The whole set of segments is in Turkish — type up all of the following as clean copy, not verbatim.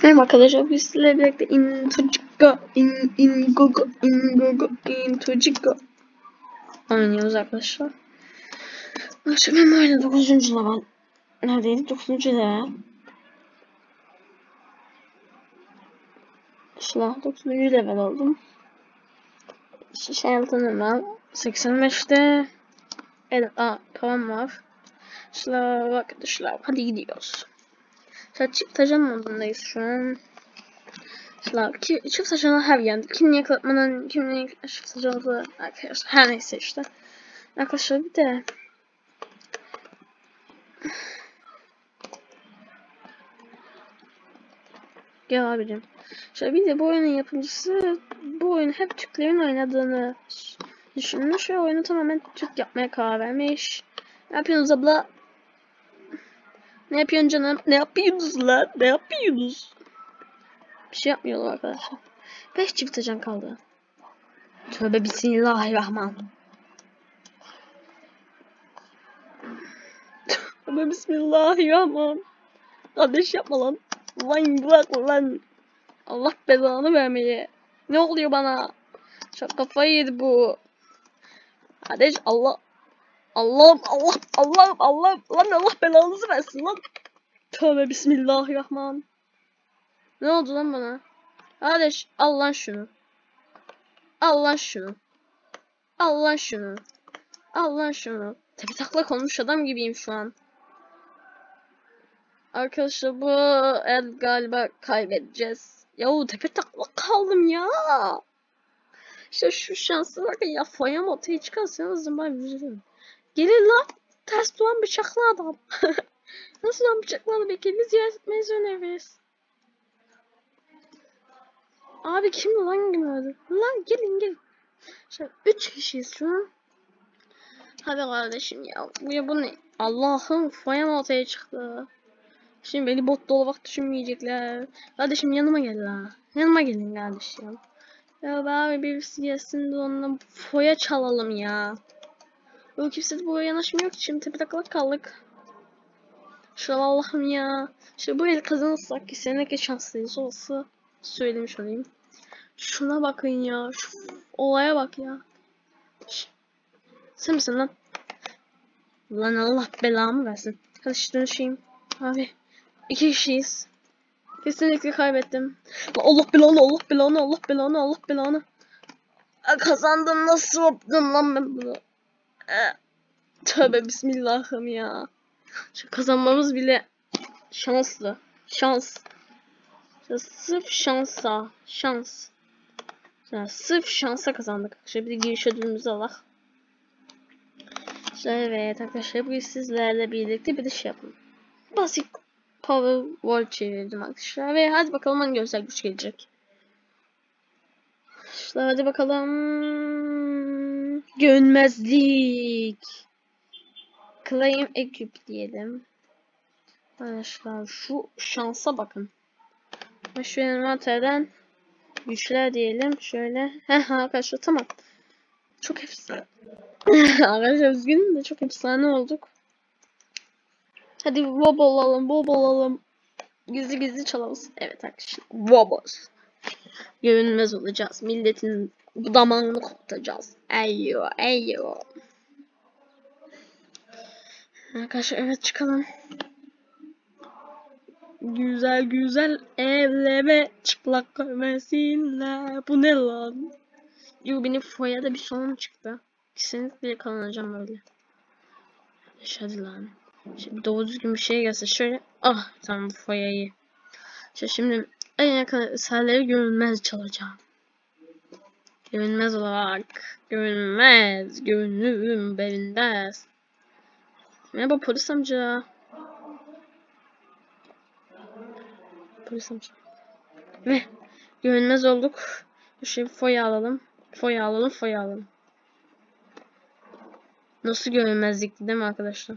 Merhaba arkadaşlar, biz sizlerle birlikte Into oynuyoruz arkadaşlar. Şimdi ben böyle 9. level neredeydi? 9. level. Şuna 9. level oldum. Şey altın level 85'te param var. Şuna bak arkadaşlar, hadi gidiyoruz. Çift tacan modundayız şu an. Çift saçmalı her geldi. Kimliğe katmanın çift saçmalı arkadaşlar. Her neyse işte. Arkadaşlar bir de gel abicim. Şöyle bir de bu oyunun yapımcısı bu oyunu hep Türklerin oynadığını düşünmüş ve oyunu tamamen Türk yapmaya karar vermiş. Ne yapıyorsunuz abla? Ne yapıyorsun canım? Ne yapıyorsunuz lan? Ne yapıyorsunuz? Bir şey yapmıyorlar arkadaşlar. 5 çift tacan kaldı. Tövbe bismillahirrahmanirrahim. Tövbe bismillahirrahmanirrahim. Kardeş yapma lan. Lan bırak lan. Allah belanı vermeye. Ne oluyor bana? Çok kafayı yedi bu. Kardeş Allah'ım lan Allah belanızı versin lan. Tövbe bismillahirrahmanirrahim. Ne oldu lan bana? Kardeş al lan şunu. Al lan şunu. Al lan şunu. Al lan şunu. Tepe taklak olmuş adam gibiyim şu an. Arkadaşlar bu el galiba kaybedeceğiz. Yahu tepe taklak kaldım ya. İşte şu şansı bakın ya, foyam ortaya çıkarsanız ben üzülürüm. Gelin lan, ters duran bıçaklı adam. Nasıl lan bıçaklı adam, bekleyin ziyaret etmeyiz öneririz. Abi kim lan gelmedi? Lan gelin. Şimdi 3 kişiyiz şu an. Hadi kardeşim ya. Bu ne? Allah'ım foyam ortaya çıktı. Şimdi beni bot olarak düşünmeyecekler. Kardeşim yanıma gel la. Yanıma gelin kardeşim. Ya abi birisi gelsin de onunla foya çalalım ya. Yok kimse de buraya yanaşmıyor ki, şimdi tepe taklak kaldık. Şu Allah'ım ya. Şimdi bu el kazanırsak ki seneki şanslıyız olsa söylemiş olayım. Şuna bakın ya. Şu olaya bak ya. Sen misin lan? Lan Allah belamı versin. Hadi işte dönüşeyim. Abi 2 kişiyiz. Kesinlikle kaybettim. Allah belanı. Kazandım, nasıl yaptım lan ben bunu? Tövbe bismillahım ya. Şu kazanmamız bile şanslı. Şans. Sırf şansa. Şans. Yani sırf şansa kazandık. Şöyle bir de giriş ödülümüzü alalım. Evet arkadaşlar, bugün sizlerle birlikte bir de şey yapalım. Basit Power Wall çevirdim arkadaşlar. Ve hadi bakalım hangi özel güç gelecek. İşte hadi bakalım. Görünmezlik. Claim Equip diyelim. Arkadaşlar şu şansa bakın. Ve şu envanterden güçler diyelim. Şöyle. Arkadaşlar tamam. Çok efsane. Arkadaşlar üzgünüm de çok efsane olduk. Hadi wobble alalım. Gizli çalalım. Evet arkadaşlar. Wobbles. Görünmez olacağız. Milletin damağını kopacağız. Eyyo. Arkadaşlar evet çıkalım. Güzel evlere çıplak görmesinler. Bu ne lan? Yo, benim foyada bir sorun çıktı. Kesinlikle yakalanacağım böyle. Hadi lan. Şimdi doğru düzgün bir şey gelse şöyle. Tamam, bu foyayı. Şimdi en yakın eserleri görünmez çalacağım. Görünmez olarak. Görünürüm berinmez. Merhaba polis amca. Ve görünmez olduk. Şimdi foya alalım. Foya alalım. Nasıl görünmezlikti değil mi arkadaşlar?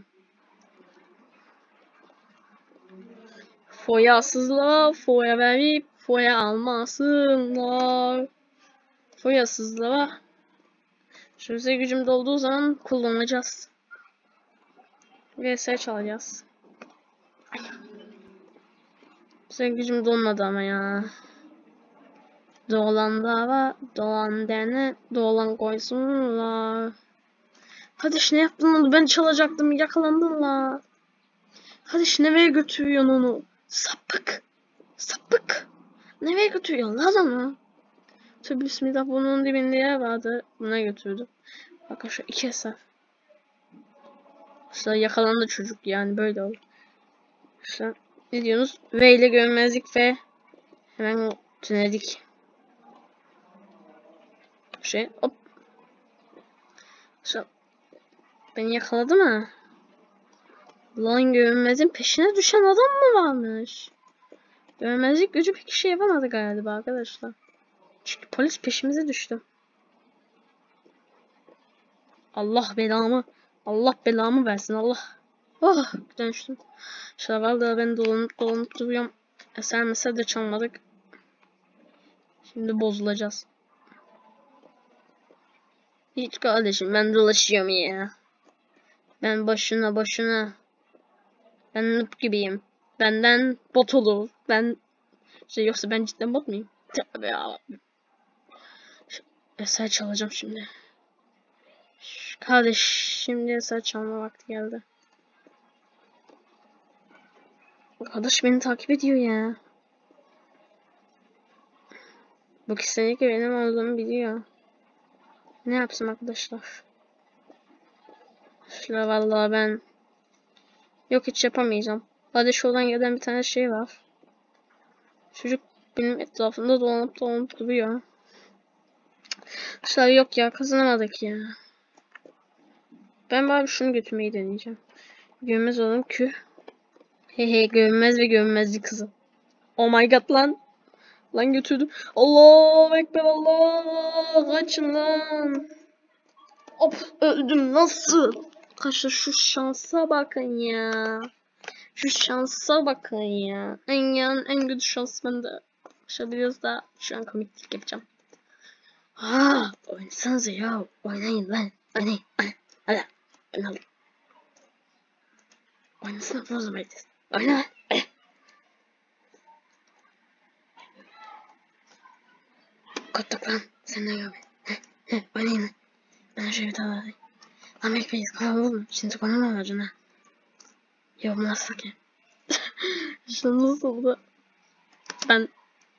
Foyasızlar, foya verip foya almasınlar. Foyasızlar. Şöyle gücümde olduğu zaman kullanacağız. VS çalacağız. Sen gücüm dolmadı ama ya. Dolan dava, dolan dene, dolan koysunlar. Kardeş ne yaptın onu? Ben çalacaktım, yakalandın la. Kardeş nereye götürüyorsun onu? Sapık. Sapık. Nereye götürüyorsun lan onu? Tabi bismillah, bunun dibinde yer vardı. Buna götürdüm. Bakın şu 2 hesap. İşte yakalandı çocuk, yani böyle olur. İşte ne diyorsunuz? V ile görünmezlik ve hemen tünedik. Hop. İşte beni yakaladı mı? Lan görünmezin peşine düşen adam mı varmış? Görünmezlik gücü pek şey yapamadı galiba arkadaşlar. Çünkü polis peşimize düştü. Allah belamı versin Allah. Oh, dönüştüm. Şuralarda ben dolanıp duruyorum. Eser mesela de çalmadık. Şimdi bozulacağız. Hiç kardeşim, ben dolaşıyorum ya. Ben boşuna. Ben noob gibiyim. Benden bot olur. Yoksa ben cidden bot muyum? Tabii ya. Eser çalacağım şimdi. Kardeş, şimdi eser çalma vakti geldi. Arkadaş beni takip ediyor ya. Bu kesinlikle benim olduğumu biliyor. Ne yapsam arkadaşlar? Şöyle vallahi ben yok, hiç yapamayacağım. Hadi şuradan gelen bir tane şey var. Çocuk benim etrafımda dolanıp duruyor. Şöyle yok ya, kazanamadık ya. Ben bari şunu götürmeyi deneyeceğim. Görünmez olalım ki. Hehe, görünmez ve görünmezli kızı. Oh my god lan. Lan götürdüm. Allahu ekber, Allah. Kaçın lan. Hop, öldüm, nasıl? Arkadaşlar şu şansa bakın ya. Şu şansa bakın ya. En kötü şans bende. Şöyle biraz daha şu an komiklik yapacağım. Oynasanıza ya. Oynayın lan. Oynayın. Hadi. Oynayalım. Oynasana Rosemarys. Oyna lan. Kottuk lan. Sen ne gör be. Oynayın lan. Ben şöyle bir tane alayım. Lan bekleyin. Kalan olur mu? Şimdi konum amacına. Yok nasıl ki? Şu nasıl da? Ben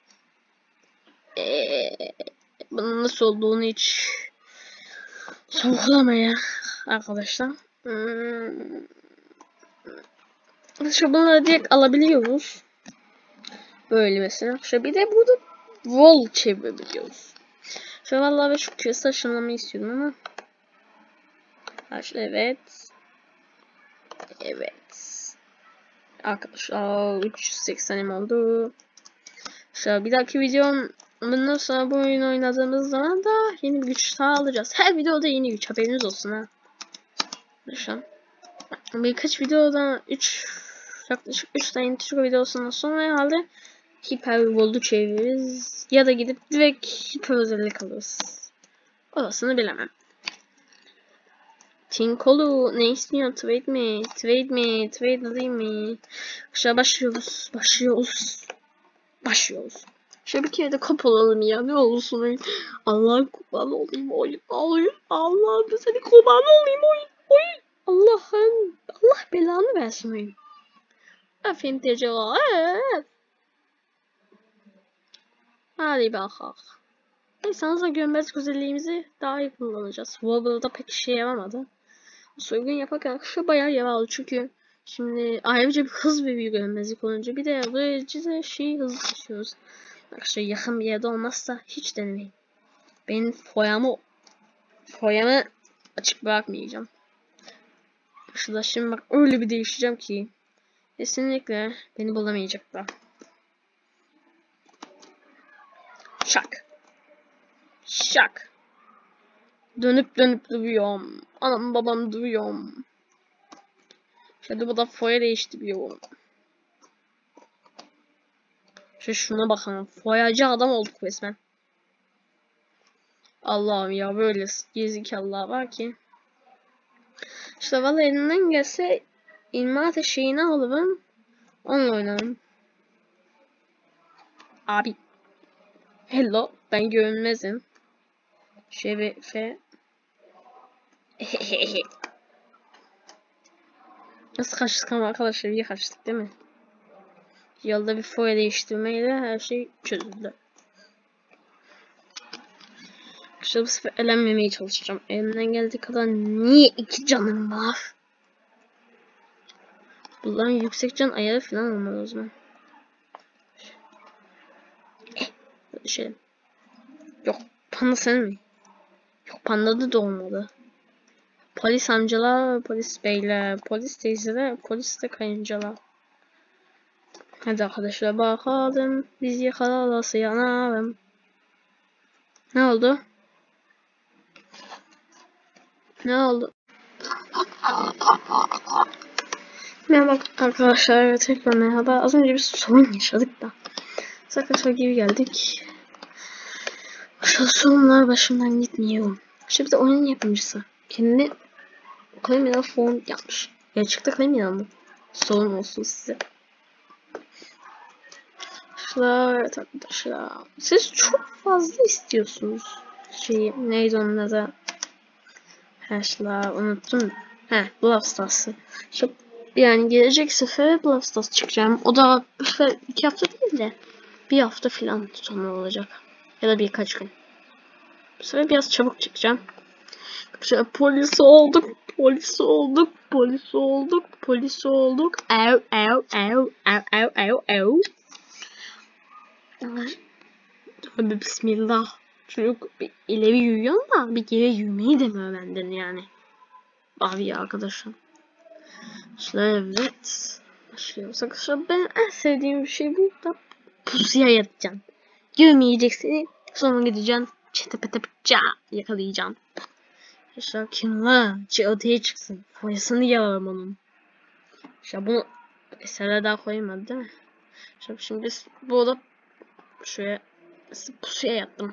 bunun nasıl olduğunu hiç sorgulamaya arkadaşlar. Şu bunları direkt alabiliyoruz. Böyle mesela. Şu bir de burada wall çevirebiliyoruz. Şu vallahi ve şu küresel aşılamayı istiyordum ama. Evet. Arkadaşlar 380'im oldu. Şu bir dahaki videom, bundan sonra bu oyunu oynadığımız zaman da yeni bir güç sağlayacağız. Her videoda yeni güç, haberiniz olsun ha. Şu an birkaç videodan yaklaşık 3 tane intro videosundan sonra herhalde hiper voldu çeviririz ya da gidip direkt hiper özellik alırız. Orasını bilemem. Tinkolu ne istiyor? Trade mi? Trade alayım mı? Aşağı başlıyoruz. Şöyle bir kere de kop olalım ya, ne olursun oyun. Allah'ın kurbanı olayım oyun. Allah'ım seni kurbanı olayım oyun. Allah belanı versin oyun. Aferin Teco. Hadi bakalım. Sanırsa görünmez güzelliğimizi daha iyi kullanacağız. Wobble'da pek işe yaramadı. Soygun yaparken şu bayağı yararlı çünkü şimdi ayrıca bir hız veriyor görünmezlik olunca, bir de böylece de hızlı taşıyoruz. Arkadaşlar yakın bir yerde olmazsa hiç denemeyin. Ben foyamı açık bırakmayacağım. Şurada şimdi bak öyle bir değişeceğim ki kesinlikle beni bulamayacaklar. Şak. Dönüp duruyorum. Anam babam duruyorum. Şöyle bu da foya değiştiriyorum. Şuna bakın. Foyacı adam olduk resmen. Allah'ım ya, böyle gerizekalılar var ki. İşte valla elinden gelse ilmat şeyini alırım. Onunla oynarım. Abi. Hello. Ben görünmezim. Şerefe. Nasıl kaçtık ama arkadaşlar, iyi kaçtık değil mi? Yolda bir foya değiştirmeyle her şey çözüldü. İşte bu sefer elenmemeye çalışacağım. Elimden geldiği kadar. Niye 2 canım var? Bunların yüksek can ayarı falan olmalı o zaman. Şey. Yok, panda sen mi? Yok, panda da olmalı. Polis amcalar, polis beyler, polis teyzeler, polis de kayıncalar. Hadi arkadaşlar bakalım. Biz yakalarsa yanarım. Ne oldu? Ne oldu? Merhaba arkadaşlar, evet tekrar merhaba. Az önce bir sorun yaşadık da. Arkadaşlar geri geldik. Şu sorunlar başımdan gitmiyor. Şimdi oyunun yapımcısı kendi Criminal Phone yapmış. Gerçekten Criminal mı? Sorun olsun size. Evet arkadaşlar. Siz çok fazla istiyorsunuz. Neydi onun adı? Unuttum. Brawl Stars'ı. Yani gelecek sefer Brawl Stars çıkacağım. O da bu sefer 2 hafta değil de 1 hafta falan sonra olacak. Ya da birkaç gün. Bu sefer biraz çabuk çıkacağım. Polis olduk. Polis olduk. Polis olduk. Polis olduk. Ev ev ev ev ev ev ev. Tabii bismillah. Çocuk bir ileri yürüyor da bir geri yürümeyi demiyor benden yani. Abi ya arkadaşım. Evet. Başlıyoruz arkadaşlar. Ben en sevdiğim bir şey burada. Pusuya yatacaksın. Yürümeyeceksin. Sonra gideceksin. Çete pete pıça yakalayacaksın. Arkadaşlar kim var? Ortaya çıksın. Foyasını yalarım onun. İşte bunu eserler daha koymadı değil mi? Şimdi biz burada şöyle pusuya yattım.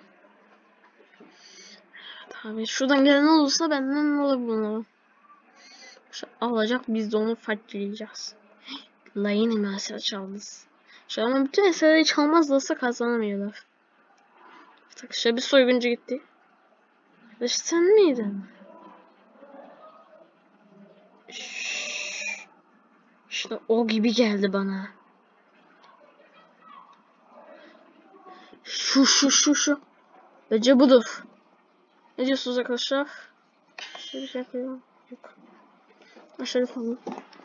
Tabii şuradan gelen olursa benden olur bunu. Alacak, biz de onu farklayacağız. La yine mi eser çaldınız? Şu an bütün eserleri çalmazlarsa kazanamıyorlar. Şöyle bir soyguncu gitti. Sen miydin? İşte o gibi geldi bana. Şu. Bence budur. Ne diyorsunuz arkadaşlar? Şöyle şey yapıyorum. Yok. Aşağı falan.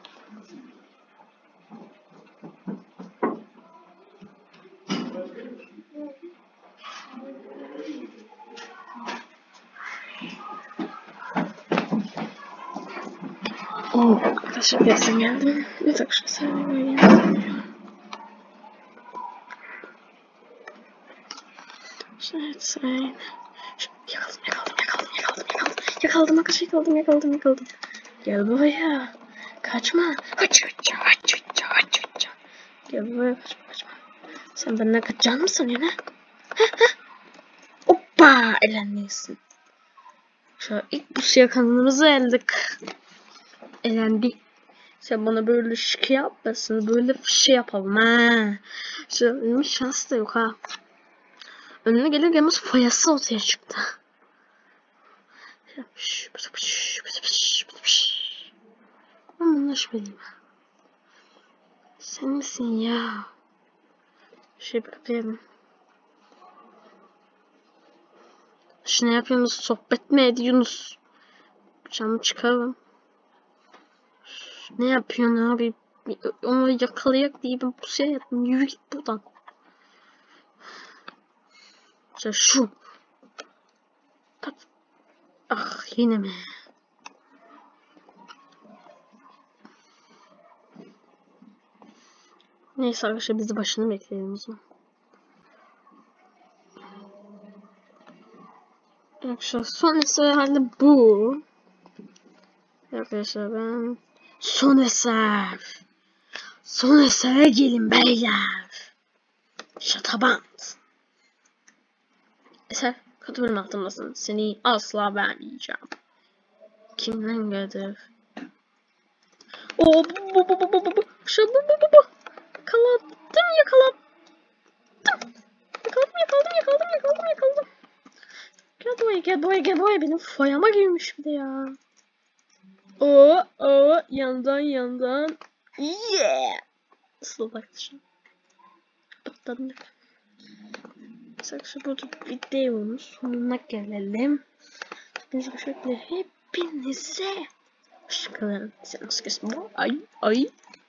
Arkadaşlar birazdan geldim. Evet arkadaşlar geldim. Evet. Yakaladım arkadaşlar, yakaladım. Gel buraya. Kaçma. Kaç. Gel buraya, kaçma. Sen benden kaçacağını mı sanıyorsun ha? Hoppa, elendisin. Şu ilk bu yakanımızı elendi. Sen bana böyle şike yapmasın, böyle şey yapalım ha. Benim şans da yok ha. Önüne gelir gelmez foyası ortaya çıktı. Ben bununla şüpheliyim. Sen misin ya? Yapayım. Ne yapıyorsunuz? Sohbet mi ediyorsunuz? Camı çıkarım. Ne yapıyorsun abi? Onu yakalayak diye ben pusuya yattım. Yürü git buradan. Şu. Ah, yine mi? Neyse arkadaşlar, biz de başını bekleyelim o zaman. Arkadaşlar son eser herhalde bu. Arkadaşlar ben son eser. Son esere gelin beyler. Şatabant. Eser, kötü bölüm altındasın. Seni asla vermeyeceğim. Kimden geldi? Bu. Yakaladım. Yakaladım. Gel buraya. Benim foyama girmiş bir de ya. Yandan. Yeah. Slow action. Patladık. Saksı burada videonun sonuna gelelim. Hepinize hoşçakalın. Sen nasıl kesin bu? Ay.